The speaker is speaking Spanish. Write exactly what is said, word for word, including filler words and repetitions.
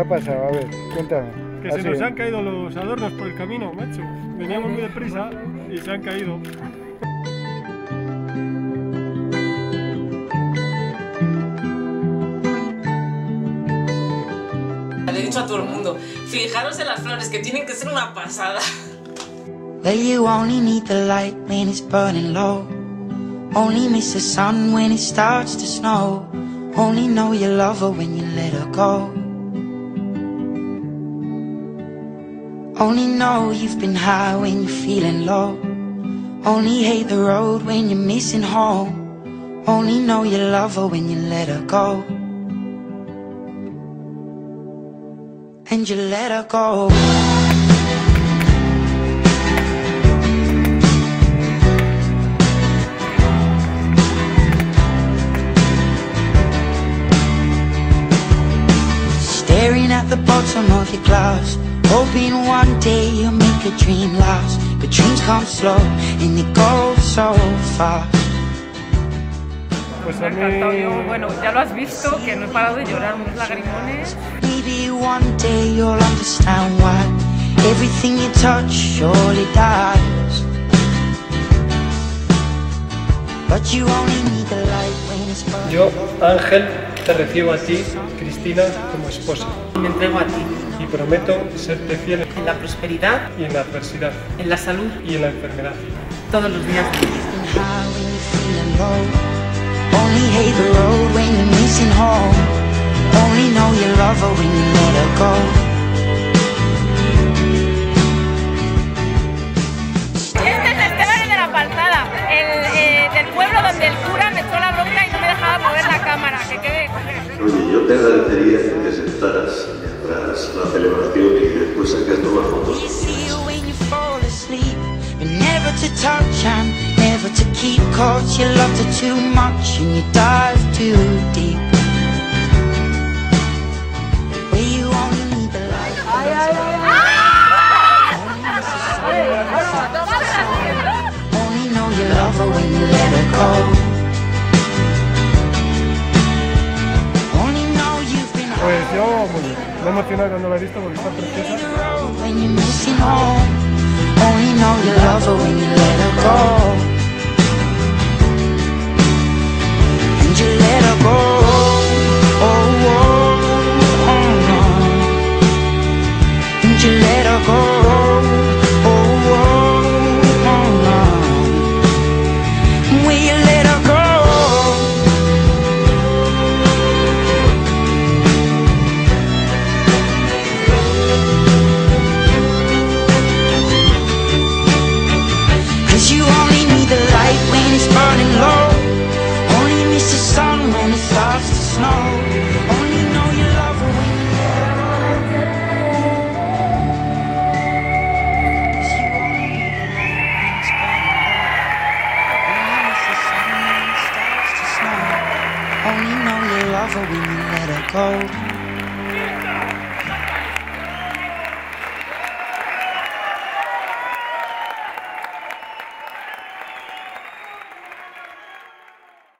ha pasado? A ver, cuéntame. Que Así. se nos han caído los adornos por el camino, macho. Veníamos muy deprisa y se han caído. Le he dicho a todo el mundo, fijaros en las flores, que tienen que ser una pasada. Well, you only need the light when it's burning low. Only miss the sun when it starts to snow. Only know you love her when you let her go. Only know you've been high when you're feeling low. Only hate the road when you're missing home. Only know you love her when you let her go. And you let her go. Staring at the bottom of your glass, hoping one day you'll make a dream last. But dreams come slow and they go so fast. Pues Me a ha encantado. mí... Yo, bueno, ya lo has visto, que no he parado de llorar, unos lagrimones. Maybe one day you'll understand why everything you touch surely dies. But you only need the light when it's burning. Yo, Ángel, te recibo a ti, Cristina, como esposa. Me entrego a ti, Y prometo serte fiel en la prosperidad, y en la adversidad en la salud, y en la enfermedad. todos los días de mi vida. High when you're feeling low. Only hate the road when you're missing home. Only know you love her when you let her go. Este es Esteban de la Palzada, el, eh, del pueblo donde el cura me echó la bronca y no me dejaba mover la cámara, que quede... Oye, yo te agradecería que te sentaras mientras la celebración y después sacas nuevas fotos. You see you when you fall asleep, but never to touch and never to keep. Cause you loved her too much and you dive too deep. Where you only need the light. Only know you love her when you let her go. Only know you've been Pues yo, muy bien. Me he emocionado cuando la he visto porque está preciosa. the road when you're missing home. Only know you love her when you let her go. And you let her go. Oh, oh, oh, no. And you let her go. Oh, oh, oh, no. Will you let her go? Cause you only need the light when it's burning low. Only miss the sun when it starts to snow. Only know you love her when you let her go. 'Cause you only need the light when it's burning low. Only miss the sun when it starts to snow. Only know you love her when you let her go.